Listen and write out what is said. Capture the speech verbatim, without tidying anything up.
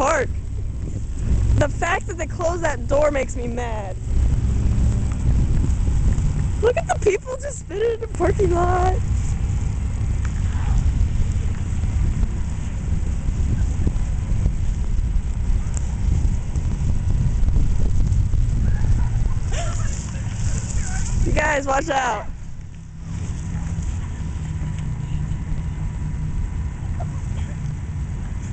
park. The fact that they closed that door makes me mad. Look at the people just spinning in the parking lot. You guys, watch out.